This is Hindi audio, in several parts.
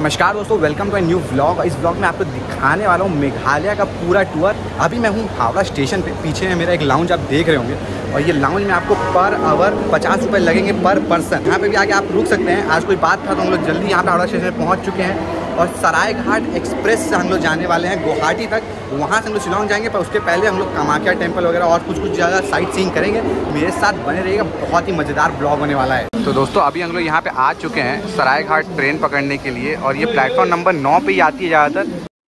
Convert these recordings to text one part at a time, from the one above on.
नमस्कार दोस्तों, welcome to a new vlog. इस व्लॉग में आपको दिखाने वाला हूँ मेघालय का पूरा टूर। अभी मैं हूँ हावड़ा स्टेशन पे, पीछे में मेरा एक लाउंज आप देख रहे होंगे और ये लाउंज में आपको पर आवर 50 रुपये लगेंगे पर पर्सन। यहाँ पे भी आके आप रुक सकते हैं। आज कोई बात था तो हम लोग जल्दी यहाँ पे हावड़ा स्टेशन पे पहुँच चुके हैं और सरायघाट एक्सप्रेस से हम लोग जाने वाले हैं गुवाहाटी तक। वहाँ से हम लोग शिलोंग जाएंगे, पर उसके पहले हम लोग कामाख्या टेम्पल वगैरह और कुछ जगह साइट सीइंग करेंगे। मेरे साथ बने रहिएगा, बहुत ही मज़ेदार ब्लॉग होने वाला है। तो दोस्तों अभी हम लोग यहाँ पे आ चुके हैं सरायघाट ट्रेन पकड़ने के लिए और ये प्लेटफॉर्म नंबर 9 पे ही आती है ज़्यादातर।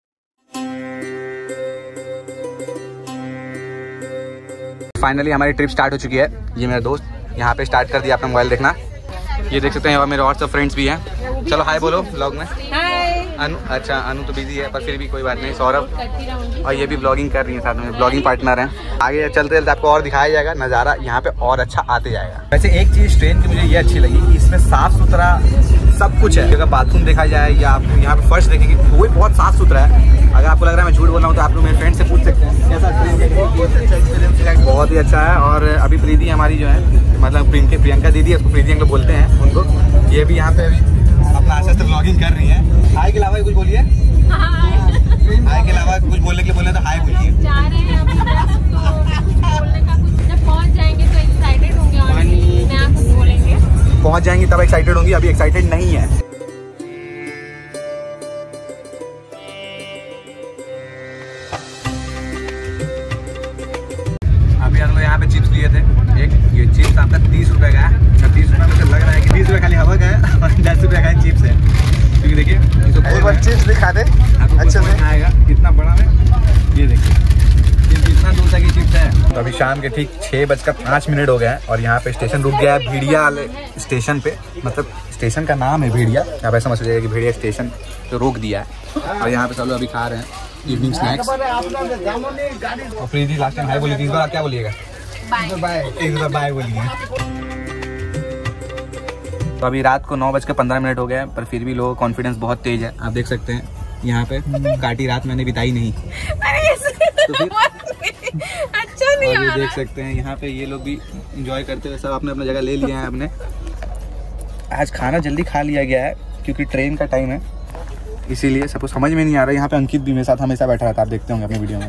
फाइनली हमारी ट्रिप स्टार्ट हो चुकी है। ये मेरा दोस्त यहाँ पे स्टार्ट कर दिया अपना मोबाइल देखना। ये देख सकते हैं और मेरे और सब फ्रेंड्स भी हैं। चलो हाय बोलो व्लॉग में। अनु, अच्छा अनु तो बिजी है पर फिर भी कोई बात नहीं। सौरभ और ये भी ब्लॉगिंग कर रही है, साथ में ब्लॉगिंग पार्टनर हैं। आगे चलते चलते आपको और दिखाया जाएगा नज़ारा, यहाँ पे और अच्छा आते जाएगा। वैसे एक चीज़ ट्रेन की मुझे ये अच्छी लगी कि इसमें साफ़ सुथरा सब कुछ है। अगर बाथरूम देखा जाए या आप यहाँ पे फर्श देखेंगे वो भी बहुत साफ़ सुथरा है। अगर आपको लग रहा है मैं झूठ बोल रहा हूँ तो आप लोग मेरे फ्रेंड से पूछ सकते हैं कैसा एक्सपीरियंस। बहुत ही अच्छा है। और अभी प्रीति हमारी जो है, मतलब प्रियंका दीदी है, उसको प्रीति हम लोग बोलते हैं उनको। ये भी यहाँ पे अभी अपना अच्छे से व्लॉगिंग कर रही है। हाय के अलावा कुछ बोलिए। हाय के अलावा कुछ बोलने के लिए बोले तो हाय बोलिए। जा रहे हैं अभी बोलने का कुछ, जब पहुंच जाएंगे तो एक्साइटेड होंगे और नया कुछ बोलेंगे। पहुंच जाएंगी तब एक्साइटेड होंगी, अभी एक्साइटेड नहीं है। अभी हम लोग यहाँ पे चिप्स लिए थे। एक ये चिप्स आपका 30 रुपये का है। 30 रुपये में से लग रहा है कि 20 रुपये खाली हवा का है और 10 रुपये का चिप्स है। क्योंकि देखिए एक बार चिप्स दिखा दे अच्छे से आएगा कितना बड़ा में। ये देखिए कितना दूर तक ये चिप्स है। तो अभी शाम के ठीक 6:05 हो गए हैं और यहाँ पे स्टेशन रुक गया है भेड़िया वाले स्टेशन पे। मतलब स्टेशन का नाम है भेड़िया, आप ऐसा समझ लीजिएगा कि भेड़िया स्टेशन तो रोक दिया है। और यहाँ पे सब लोग अभी खा रहे हैं इवनिंग स्नैक्स। और प्रीति लास्ट टाइम हाय बोली थी, इस बार क्या बोलिएगा? बाय बोलिए। तो अभी रात को 9:15 हो गए हैं पर फिर भी लोगों का कॉन्फिडेंस बहुत तेज है। आप देख सकते हैं यहाँ पे काटी रात मैंने बिताई नहीं। तो फिर अच्छा नहीं ये देख सकते हैं यहाँ पे ये लोग भी एंजॉय करते हुए सब अपने अपना जगह ले लिया है अपने। आज खाना जल्दी खा लिया गया है क्योंकि ट्रेन का टाइम है, इसीलिए सबको समझ में नहीं आ रहा है। यहाँ पे अंकित भी मेरे साथ हमेशा बैठा रहता है, आप देखते होंगे अपनी वीडियो में।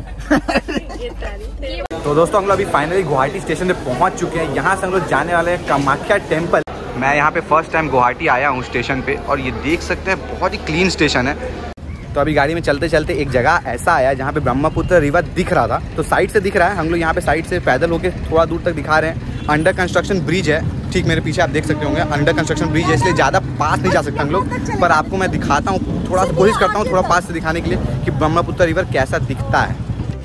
तो दोस्तों हम लोग अभी फाइनली गुवाहाटी स्टेशन पे पहुँच चुके हैं। यहाँ से हम लोग जाने वाले हैं कामाख्या टेम्पल। मैं यहाँ पे फर्स्ट टाइम गुवाहाटी आया हूँ स्टेशन पे और ये देख सकते हैं बहुत ही क्लीन स्टेशन है। तो अभी गाड़ी में चलते चलते एक जगह ऐसा आया जहाँ पे ब्रह्मपुत्र रिवर दिख रहा था, तो साइड से दिख रहा है। हम लोग यहाँ पे साइड से पैदल होके थोड़ा दूर तक दिखा रहे हैं। अंडर कंस्ट्रक्शन ब्रिज है, ठीक मेरे पीछे आप देख सकते होंगे अंडर कंस्ट्रक्शन ब्रिज है, इसलिए ज़्यादा पास नहीं जा सकते हम लोग। पर आपको मैं दिखाता हूँ, थोड़ा सा कोशिश करता हूँ थोड़ा पास से दिखाने के लिए कि ब्रह्मपुत्र रिवर कैसा दिखता है।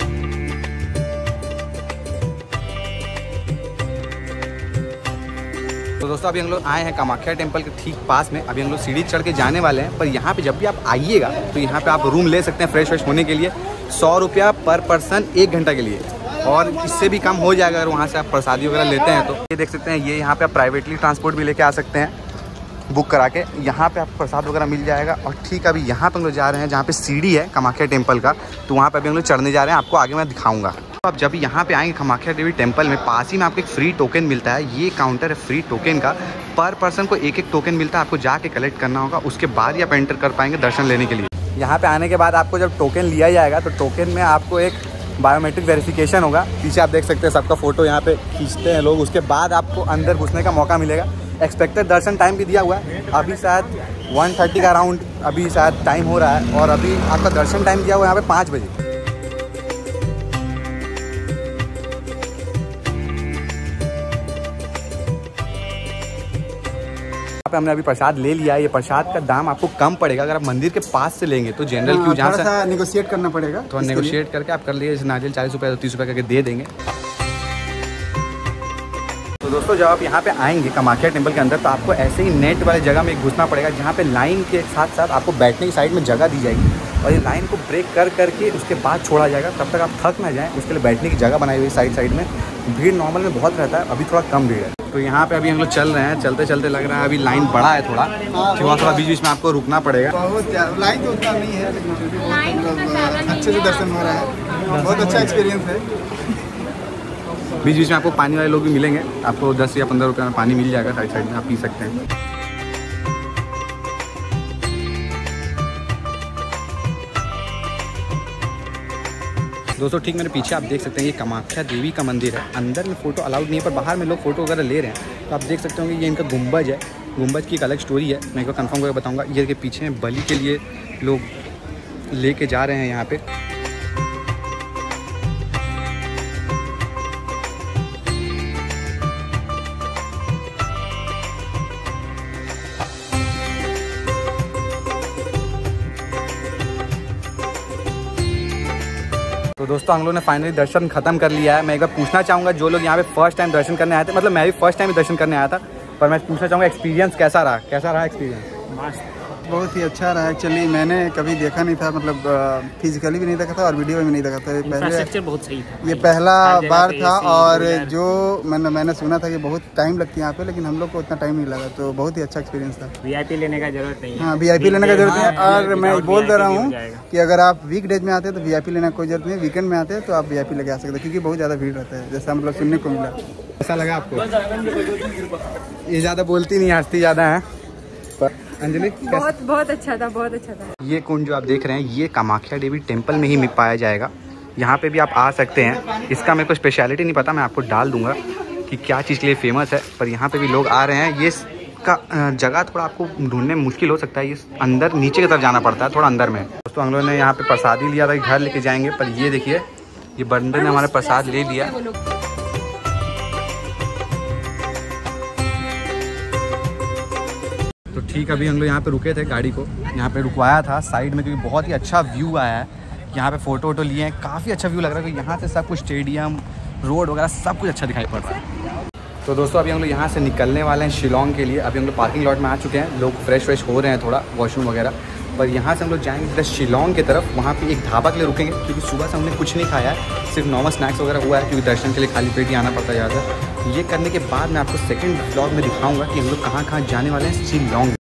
तो दोस्तों अभी हम लोग आए हैं कामाख्या टेम्पल के ठीक पास में। अभी हम लोग सीढ़ी चढ़ के जाने वाले हैं। पर यहाँ पे जब भी आप आइएगा तो यहाँ पे आप रूम ले सकते हैं फ्रेश होने के लिए। 100 रुपया पर पर्सन 1 घंटा के लिए, और इससे भी कम हो जाएगा अगर वहाँ से आप प्रसादी वगैरह लेते हैं तो। ये देख सकते हैं ये यहाँ पे आप प्राइवेटली ट्रांसपोर्ट भी लेके आ सकते हैं बुक करा के। यहाँ पे आपको प्रसाद वगैरह मिल जाएगा। और ठीक अभी यहाँ पे हम लोग जा रहे हैं जहाँ पे सीढ़ी है कामाख्या टेम्पल का, तो वहाँ पे अभी हम लोग चढ़ने जा रहे हैं। आपको आगे मैं दिखाऊंगा। तो आप जब यहाँ पे आएंगे कामाख्या देवी टेम्पल में, पास ही में आपको एक फ्री टोकन मिलता है। ये काउंटर है फ्री टोकन का, पर पर्सन को एक टोकन मिलता है। आपको जाके कलेक्ट करना होगा, उसके बाद ही आप एंटर कर पाएंगे दर्शन लेने के लिए। यहाँ पे आने के बाद आपको जब टोकन लिया जाएगा तो टोकन में आपको एक बायोमेट्रिक वेरिफिकेशन होगा। पीछे आप देख सकते हैं सबका फोटो यहाँ पे खींचते हैं लोग, उसके बाद आपको अंदर घुसने का मौका मिलेगा। एक्सपेक्टेड दर्शन टाइम भी दिया हुआ है, अभी शायद 1:30 का अराउंड अभी शायद टाइम हो रहा है। और अभी आपका दर्शन टाइम दिया हुआ है यहाँ पे 5 बजे। हमने अभी प्रसाद ले लिया है। ये प्रसाद का दाम आपको कम पड़ेगा अगर आप मंदिर के पास से लेंगे तो। जनरल क्यू जहाँ से नेगोशिएट करना पड़ेगा, तो नेगोशिएट करके आप कर लिए। जैसे नारियल 40 रुपये 30 रुपये करके दे देंगे। तो दोस्तों जब आप यहाँ पे आएंगे कामाख्या टेम्पल के अंदर तो आपको ऐसे ही नेट वाली जगह में घुसना पड़ेगा, जहाँ पे लाइन के साथ साथ आपको बैठने की साइड में जगह दी जाएगी। और ये लाइन को ब्रेक कर करके उसके बाद छोड़ा जाएगा। तब तक आप थक ना जाएँ, उसके लिए बैठने की जगह बनाई हुई साइड में। भीड़ नॉर्मल में बहुत रहता है, अभी थोड़ा कम भीड़ है। तो यहाँ पे अभी हम लोग चल रहे हैं, चलते चलते लग रहा है अभी लाइन बड़ा है थोड़ा, थोड़ा बीच बीच में आपको रुकना पड़ेगा। लाइन तो उतना नहीं है लेकिन अच्छे से दर्शन हो रहा है, बहुत अच्छा एक्सपीरियंस है। बीच बीच में आपको पानी वाले लोग भी मिलेंगे, आपको 10 या 15 रुपये में पानी मिल जाएगा साइड में, आप पी सकते हैं। दोस्तों ठीक मेरे पीछे आप देख सकते हैं ये कामाख्या देवी का मंदिर है। अंदर में फ़ोटो अलाउड नहीं है, पर बाहर में लोग फ़ोटो वगैरह ले रहे हैं। तो आप देख सकते होंगे ये इनका गुंबज है। गुंबज की एक अलग स्टोरी है, मैं एक कंफर्म करके बताऊंगा। ये के पीछे बलि के लिए लोग लेके जा रहे हैं यहाँ पे। तो दोस्तों हम लोगों ने फाइनली दर्शन खत्म कर लिया है। मैं एक बार पूछना चाहूँगा जो लोग यहाँ पे फर्स्ट टाइम दर्शन करने आए थे, मतलब मैं भी फर्स्ट टाइम दर्शन करने आया था, पर मैं पूछना चाहूँगा एक्सपीरियंस कैसा रहा एक्सपीरियंस? बहुत ही अच्छा रहा। एक्चुअली मैंने कभी देखा नहीं था, मतलब फिजिकली भी नहीं देखा था और वीडियो में भी नहीं देखा था। पहले बहुत सही था, ये पहला बार था। और जो मैंने सुना था कि बहुत टाइम लगती है यहाँ पे, लेकिन हम लोग को उतना टाइम नहीं लगा, तो बहुत ही अच्छा एक्सपीरियंस था। VIP लेने का जरूरत नहीं है। हाँ, VIP लेने का जरूरत नहीं है। और मैं बोल दे रहा हूँ कि अगर आप वीकडेज में आते हैं तो VIP लेने की कोई जरूरत नहीं है। वीकेंड में आते हैं तो आप VIP लेके आ सकते हैं, क्योंकि बहुत ज़्यादा भीड़ रहता है, जैसा हम लोग सुनने को मिला। कैसा लगा आपको? ये ज़्यादा बोलती नहीं, हंसती ज़्यादा है। अंजलि बहुत अच्छा था, बहुत अच्छा था। ये कुंड जो आप देख रहे हैं ये कामाख्या देवी टेम्पल में ही पाया जाएगा। यहाँ पे भी आप आ सकते हैं। इसका मेरे को स्पेशलिटी नहीं पता, मैं आपको डाल दूंगा कि क्या चीज़ के लिए फेमस है, पर यहाँ पे भी लोग आ रहे हैं। ये का जगह थोड़ा आपको ढूंढने में मुश्किल हो सकता है, ये अंदर नीचे की तरफ जाना पड़ता है, थोड़ा अंदर में। दोस्तों हम लोगों ने यहाँ पे प्रसादी लिया था, घर लेके जाएंगे, पर ये देखिए ये बंदे ने हमारा प्रसाद ले लिया। तो ठीक अभी हम लोग यहाँ पे रुके थे, गाड़ी को यहाँ पे रुकवाया था साइड में, क्योंकि बहुत ही अच्छा व्यू आया है। यहाँ पे फ़ोटो वोटो लिए हैं, काफ़ी अच्छा व्यू लग रहा है, क्योंकि यहाँ से सब कुछ स्टेडियम, रोड वगैरह सब कुछ अच्छा दिखाई पड़ रहा है। तो दोस्तों अभी हम लोग यहाँ से निकलने वाले हैं शिलोंग के लिए। अभी हम लोग पार्किंग लॉट में आ चुके हैं, लोग फ्रेश हो रहे हैं, थोड़ा वॉशरूम वगैरह। पर यहाँ से हम लोग जाएंगे सीधा शिलोंग की तरफ। वहाँ पे एक ढाबा के लिए रुकेंगे, क्योंकि सुबह से हमने कुछ नहीं खाया है, सिर्फ नॉर्मल स्नैक्स वगैरह हुआ है, क्योंकि दर्शन के लिए खाली पेट ही आना पड़ता है ज़्यादा। ये करने के बाद मैं आपको सेकंड व्लॉग में दिखाऊंगा कि हम लोग कहाँ जाने वाले हैं शिलोंग।